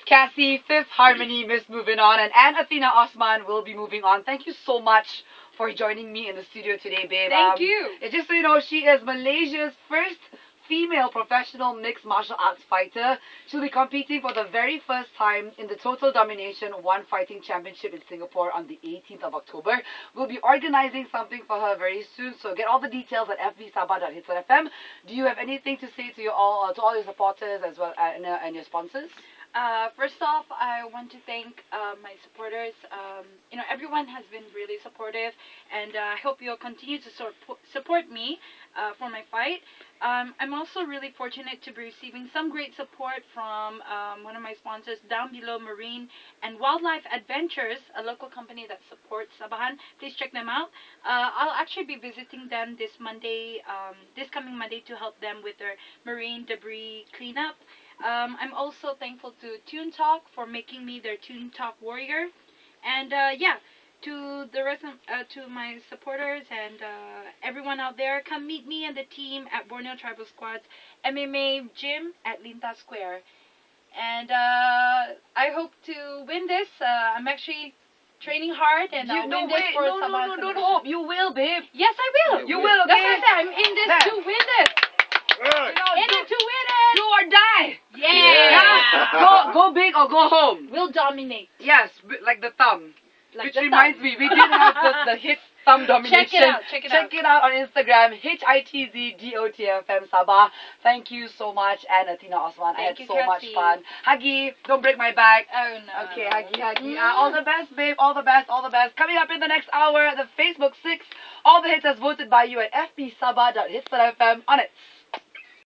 Cassie, Fifth Harmony, Miss Moving On, and Athena Osman will be moving on. Thank you so much for joining me in the studio today, babe. Thank you. Just so you know, she is Malaysia's first female professional mixed martial arts fighter. She'll be competing for the very first time in the Total Domination One Fighting Championship in Singapore on the 18th of October. We'll be organizing something for her very soon, so get all the details at fbsabah.hitsfm. Do you have anything to say to all your supporters as well and your sponsors? First off, I want to thank my supporters. Everyone has been really supportive, and I hope you'll continue to support me for my fight. I'm also really fortunate to be receiving some great support from one of my sponsors, Down Below Marine and Wildlife Adventures, a local company that supports Sabahan. Please check them out. I'll actually be visiting them this coming Monday, to help them with their marine debris cleanup. I'm also thankful to Toon Talk for making me their Toon Talk warrior, and to the rest to my supporters and everyone out there, come meet me and the team at Borneo Tribal Squad's MMA gym at Linta Square, and I hope to win this. I'm actually training hard, and I'll win this for No, don't hope. You will, babe. Yes, I will. You will, okay? That's what I said. I'm in this to win this. In it to win it. Do or die. Yeah. Go big or go home. We'll dominate. Yes, like the thumb. Like Which reminds me, we did have the hit thumb domination. Check it Check it out on Instagram, HITZDOTFM Sabah. Thank you so much, and Athena Osman. I had so much fun. Huggy, don't break my back. Oh no. Okay, Huggy. All the best, babe. All the best. Coming up in the next hour, the Facebook 6. All the hits as voted by you at fbsabah.hits.fm on it.